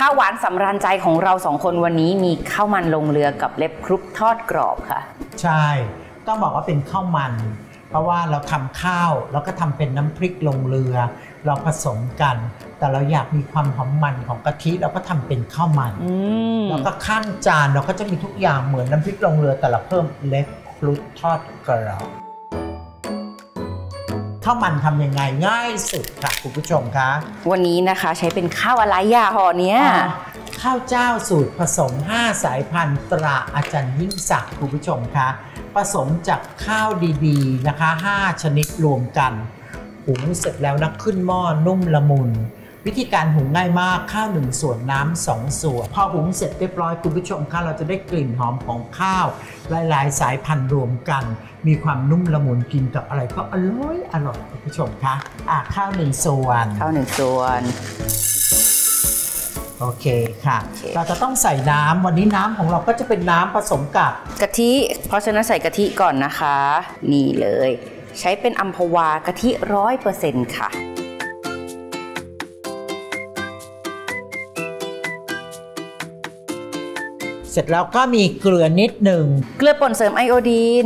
ข้าวหวานสำราญใจของเราสองคนวันนี้มีข้าวมันลงเรือกับเล็บครุกทอดกรอบค่ะใช่ต้องบอกว่าเป็นข้าวมันเพราะว่าเราทำข้าวแล้วก็ทำเป็นน้ำพริกลงเรือเราผสมกันแต่เราอยากมีความหอมมันของกะทิเราก็ทำเป็นข้าวมันแล้วก็ข้างจานเราก็จะมีทุกอย่างเหมือนน้ำพริกลงเรือแต่เราเพิ่มเล็บครุกทอดกรอบข้าวมันทำยังไงง่ายสุดค่ะคุณผู้ชมคะวันนี้นะคะใช้เป็นข้าวอะไรอ่ะห่อเนี้ยข้าวเจ้าสูตรผสม5สายพันธุ์ตราอาจารย์ยิ่งศักดิ์คุณผู้ชมคะผสมจากข้าวดีๆนะคะ5ชนิดรวมกันหุงเสร็จแล้วนะขึ้นหม้อนุ่มละมุนวิธีการหุงง่ายมากข้าว1ส่วนน้ำ2ส่วนพอหุงเสร็จเรียบร้อยคุณผู้ชมคะเราจะได้กลิ่นหอมของข้าวหลายๆสายพันธุ์รวมกันมีความนุ่มละมุนกินกับอะไรก็อร่อยคุณผู้ชมคะข้าว1ส่วนโอเคค่ะเราจะต้องใส่น้ำวันนี้น้ำของเราก็จะเป็นน้ำผสมกับกะทิเพราะฉะนั้นใส่กะทิก่อนนะคะนี่เลยใช้เป็นอัมพวากะทิ 100% ค่ะเสร็จแล้วก็มีเกลือนิดหนึ่งเกลือป่นเสริมไอโอดีน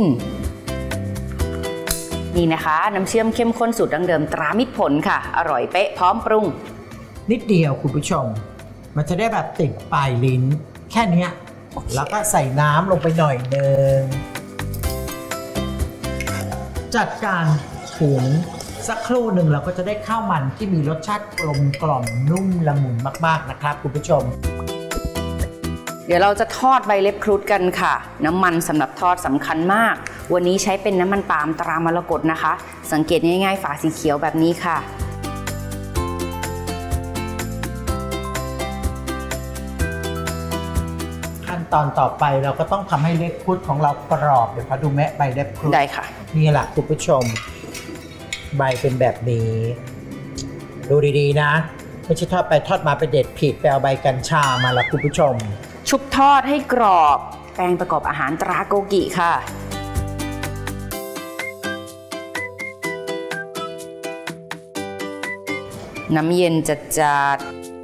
นี่นะคะน้ำเชื่อมเข้มข้นสูตรดั้งเดิมตรามิตรผลค่ะอร่อยเป๊ะพร้อมปรุงนิดเดียวคุณผู้ชมมันจะได้แบบติดปลายลิ้นแค่นี้แล้วก็ใส่น้ำลงไปหน่อยนึงจัดการหุงสักครู่หนึ่งเราก็จะได้ข้าวมันที่มีรสชาติกลมกล่อมนุ่มละมุนมากๆนะครับคุณผู้ชมเดี๋ยวเราจะทอดใบเล็บครุฑกันค่ะน้ำมันสำหรับทอดสำคัญมากวันนี้ใช้เป็นน้ำมันปาล์มตรามรกตนะคะสังเกตง่ายๆฝาสีเขียวแบบนี้ค่ะขั้นตอนต่อไปเราก็ต้องทำให้เล็บครุฑของเรากรอบเดี๋ยวขอดูแม่ใบเล็บครุฑได้ค่ะนี่แหละคุณผู้ชมใบเป็นแบบนี้ดูดีๆนะไม่ใช่ทอดไปทอดมาไปเด็ดผิดไปเอาใบกัญชามาละคุณผู้ชมชุบทอดให้กรอบแป้งประกอบอาหารตราโกกิค่ะน้ำเย็นจัด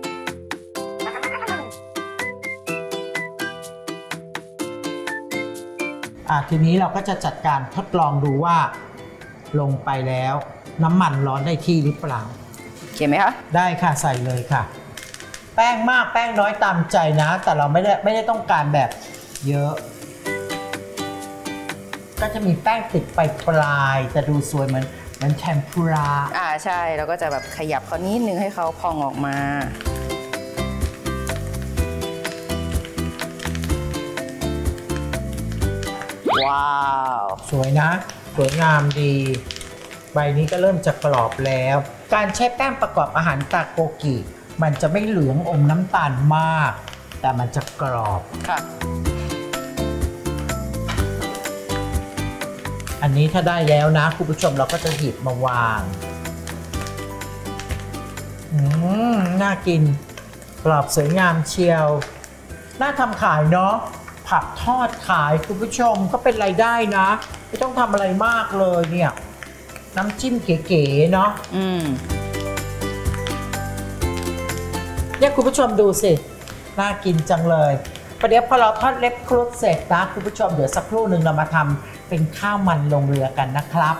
ทีนี้เราก็จะจัดการทดลองดูว่าลงไปแล้วน้ำมันร้อนได้ที่หรือเปล่าเขียนไหมคะได้ค่ะใส่เลยค่ะแป้งมากแป้งน้อยตามใจนะแต่เราไม่ได้ต้องการแบบเยอะก็จะมีแป้งติดไปปลายจะดูสวยเหมือนเทมปุระใช่เราก็จะแบบขยับเขานิดนึงให้เขาพองออกมาว้าวสวยนะสวยงามดีใบนี้ก็เริ่มจะกรอบแล้วการใช้แป้งประกอบอาหารตาโกกิมันจะไม่เหลืองอมน้ำตาลมากแต่มันจะกรอบค่ะอันนี้ถ้าได้แล้วนะคุณผู้ชมเราก็จะหยิบมาวางน่ากินกรอบสวยงามเชียวน่าทำขายเนาะผักทอดขายคุณผู้ชมก็เป็นรายได้นะไม่ต้องทำอะไรมากเลยเนี่ยน้ำจิ้มเก๋ๆเนาะเนี่ยคุณผู้ชมดูสิน่ากินจังเลยประเดี๋ยวพอเราทอดเล็บครุฑเสร็จนะคุณผู้ชมเดี๋ยวสักครู่หนึ่งเรามาทำเป็นข้าวมันลงเรือกันนะครับ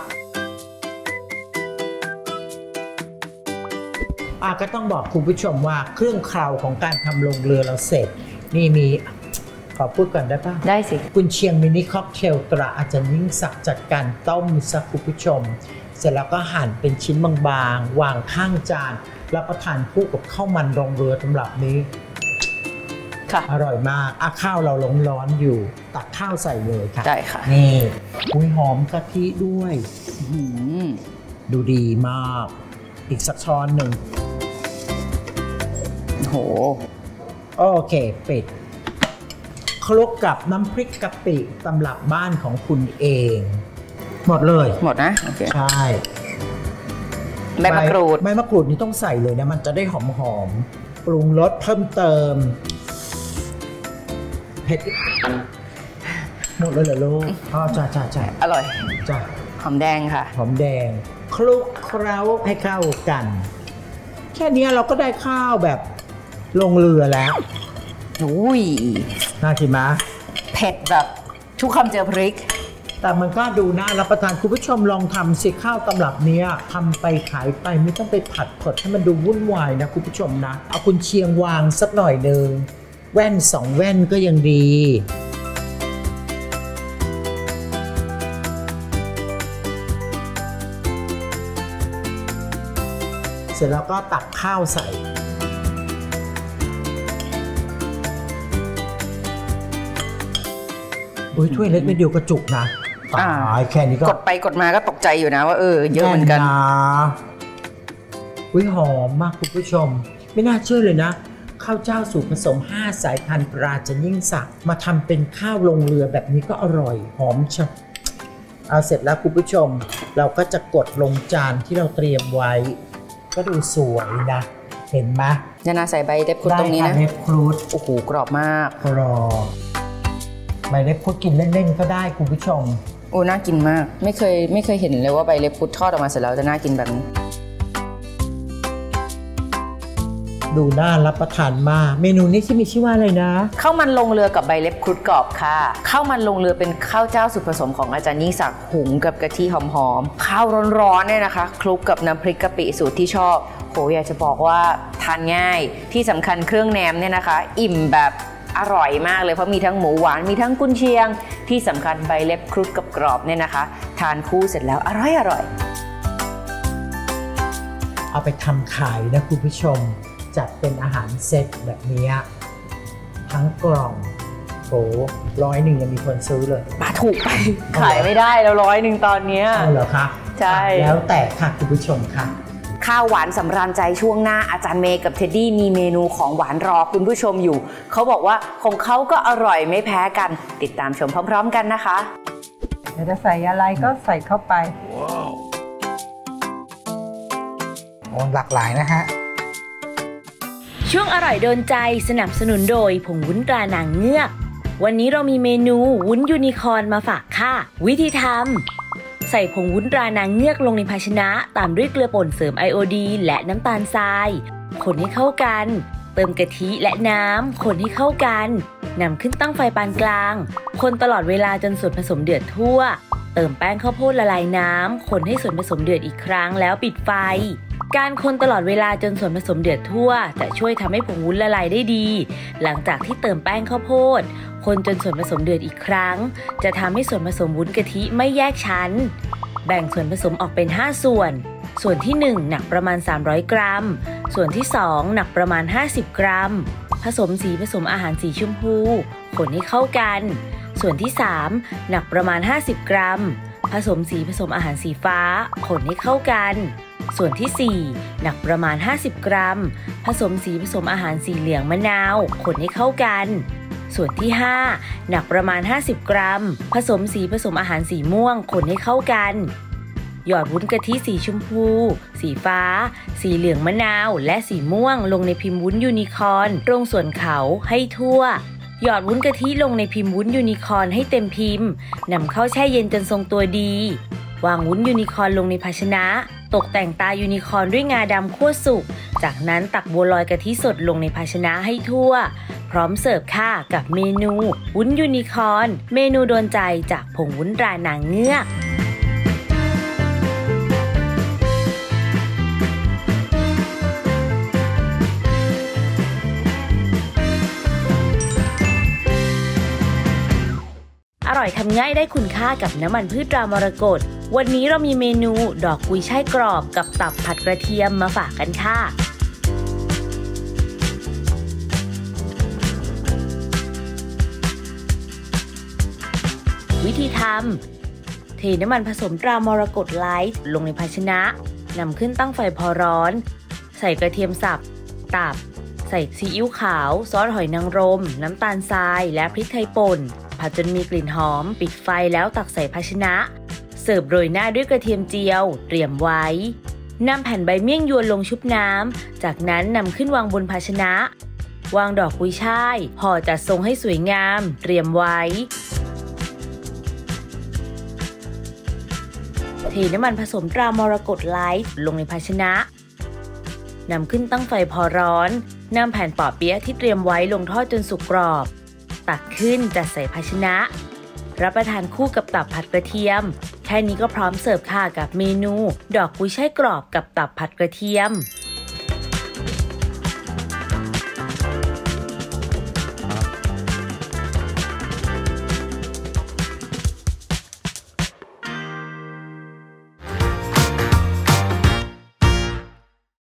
ก็ต้องบอกคุณผู้ชมว่าเครื่องเคราของการทำลงเรือเราเสร็จนี่มีขอพูดก่อนได้ป่ะได้สิกุนเชียงมินิค็อกเทลตราอาจารย์ยิ่งศักดิ์จัดการต้มสักคุณผู้ชมเสร็จแล้วก็หั่นเป็นชิ้นบางๆวางข้างจานแล้วก็ทานคู่กับข้าวมันลงเรือสำหรับนี้ค่ะอร่อยมากข้าวเราร้อนอยู่ตักข้าวใส่เลยค่ะได้ค่ะนี่หอมกะทิด้วยดูดีมากอีกสักช้อนหนึ่งโหโอเคปิดคลุกกับน้ำพริกกะปิตำรับบ้านของคุณเองหมดเลยหมดนะโอเคใช่ใบมะกรูดนี่ต้องใส่เลยนะมันจะได้หอมปรุงรสเพิ่มเติมเผ็ดหมดเลยเหรอลูกจ้าอร่อยจ้าหอมแดงค่ะหอมแดงคลุกเคล้าให้เข้ากันแค่นี้เราก็ได้ข้าวแบบลงเรือแล้วอุ้ยน่ากินไหมเผ็ดแบบทุกคำเจอพริกแต่มันก็ดูน่ารับประทานคุณผู้ชมลองทำสิข้าวตำรับเนี้ยทำไปขายไปไม่ต้องไปผัดผดให้มันดูวุ่นวายนะคุณผู้ชมนะเอากุนเชียงวางสักหน่อยหนึ่งแว่น2 แว่นก็ยังดีเสร็จแล้วก็ตักข้าวใส่ถ้วยเล็กนิดเดียวกระจุกนะแค่นี้ก็กดไปกดมาก็ตกใจอยู่นะว่าเยอะเหมือนกันหอมมากคุณผู้ชมไม่น่าเชื่อเลยนะข้าวเจ้าสูตรผสม5สายพันธุ์ปราจะยิ่งศักดิ์มาทำเป็นข้าวลงเรือแบบนี้ก็อร่อยหอมชับเอาเสร็จแล้วคุณผู้ชมเราก็จะกดลงจานที่เราเตรียมไว้ก็ดูสวยนะเห็นไหมนาใส่ใบเล็บครุฑตรงนี้นะเล็บครุฑโอ้โหกรอบมากกรอบใบเล็บครุฑกินเล่นๆก็ได้คุณผู้ชมน่ากินมากไม่เคยเห็นเลยว่าใบเล็บครุฑทอดออกมาเสร็จแล้วจะน่ากินแบบนี้ดูน่ารับประทานมากเมนูนี้ที่มีชื่อว่าอะไรนะข้าวมันลงเรือกับใบเล็บครุฑกรอบค่ะข้าวมันลงเรือเป็นข้าวเจ้าสูตรผสมของอาจารย์ยิ่งศักดิ์หุงกับกะทิหอมๆข้าวร้อนๆเนี่ยนะคะคลุกกับน้ำพริกกะปิสูตรที่ชอบอยากจะบอกว่าทานง่ายที่สำคัญเครื่องแหนมเนี่ยนะคะอิ่มแบบอร่อยมากเลยเพราะมีทั้งหมูหวานมีทั้งกุนเชียงที่สำคัญใบเล็บครุฑกับกรอบเนี่ยนะคะทานคู่เสร็จแล้วอร่อยเอาไปทำขายนะคุณผู้ชมจัดเป็นอาหารเซตแบบนี้ทั้งกล่อง100ยังมีคนซื้อเลยมาถูกไปขายไม่ได้แล้ว100ตอนนี้เหรอคะใช่แล้วแต่ค่ะคุณผู้ชมค่ะข้าวหวานสำราญใจช่วงหน้าอาจารย์เมย์กับเท็ดดี้มีเมนูของหวานรอคุณผู้ชมอยู่เขาบอกว่าของเขาก็อร่อยไม่แพ้กันติดตามชมพร้อมๆกันนะคะจะใส่อะไรก็ใส่เข้าไปหลากหลายนะฮะช่วงอร่อยโดนใจสนับสนุนโดยผงวุ้นตรานางเงือกวันนี้เรามีเมนูวุ้นยูนิคอร์นมาฝากค่ะวิธีทำใส่ผงวุ้นตรานางเงือกลงในภาชนะตามด้วยเกลือป่นเสริมไอโอดีนและน้ำตาลทรายคนให้เข้ากันเติมกะทิและน้ำคนให้เข้ากันนำขึ้นตั้งไฟปานกลางคนตลอดเวลาจนส่วนผสมเดือดทั่วเติมแป้งข้าวโพดละลายน้ำคนให้ส่วนผสมเดือดอีกครั้งแล้วปิดไฟการคนตลอดเวลาจนส่วนผสมเดือดทั่วจะช่วยทำให้ผงวุ้นละลายได้ดีหลังจากที่เติมแป้งข้าวโพดคนจนส่วนผสมเดือดอีกครั้งจะทำให้ส่วนผสมวุ้นกะทิไม่แยกชั้นแบ่งส่วนผสมออกเป็น5ส่วนที่1หนักประมาณ300กรัมส่วนที่2หนักประมาณ50กรัมผสมสีผสมอาหารสีชมพูคนให้เข้ากันส่วนที่3หนักประมาณ50กรัมผสมสีผสมอาหารสีฟ้าคนให้เข้ากันส่วนที่4หนักประมาณ50กรัมผสมสีผสมอาหารสีเหลืองมะนาวคนให้เข้ากันส่วนที่5หนักประมาณ50กรัมผสมสีผสมอาหารสีม่วงคนให้เข้ากันหยอดวุ้นกะทิสีชมพูสีฟ้าสีเหลืองมะนาวและสีม่วงลงในพิมพ์วุ้นยูนิคอร์นตรงส่วนเขาให้ทั่วหยอดวุ้นกะทิลงในพิมพ์วุ้นยูนิคอร์นให้เต็มพิมพ์นำเข้าแช่เย็นจนทรงตัวดีวางวุ้นยูนิคอร์นลงในภาชนะตกแต่งตายูนิคอร์นด้วยงาดำคั่วสุกจากนั้นตักบัวลอยกะทิสดลงในภาชนะให้ทั่วพร้อมเสิร์ฟค่ะกับเมนูวุ้นยูนิคอร์นเมนูโดนใจจากผงวุ้นตรานางเงือกอร่อยทำง่ายได้คุณค่ากับน้ำมันพืชตรามรกตวันนี้เรามีเมนูดอกกุยช่ายกรอบกับตับผัดกระเทียมมาฝากกันค่ะวิธีทำเทน้ำมันผสมตรามรกตไลท์ลงในภาชนะนำขึ้นตั้งไฟพอร้อนใส่กระเทียมสับตับใส่ซีอิ๊วขาวซอสหอยนางรมน้ำตาลทรายและพริกไทยป่นผัดจนมีกลิ่นหอมปิดไฟแล้วตักใส่ภาชนะเสิร์ฟโรยหน้าด้วยกระเทียมเจียวเตรียมไว้นำแผ่นใบเมี่ยงยวนลงชุบน้ำจากนั้นนำขึ้นวางบนภาชนะวางดอกกุยช่ายห่อจัดทรงให้สวยงามเตรียมไว้เทน้ำมันผสมตรามรกตไลท์ลงในภาชนะนำขึ้นตั้งไฟพอร้อนนำแผ่นปอเปี๊ยะที่เตรียมไว้ลงทอดจนสุกกรอบตักขึ้นจัดใส่ภาชนะรับประทานคู่กับตับผัดกระเทียมแค่นี้ก็พร้อมเสิร์ฟค่ะกับเมนูดอกกุ้ยช่ายกรอบกับตับผัดกระเทียม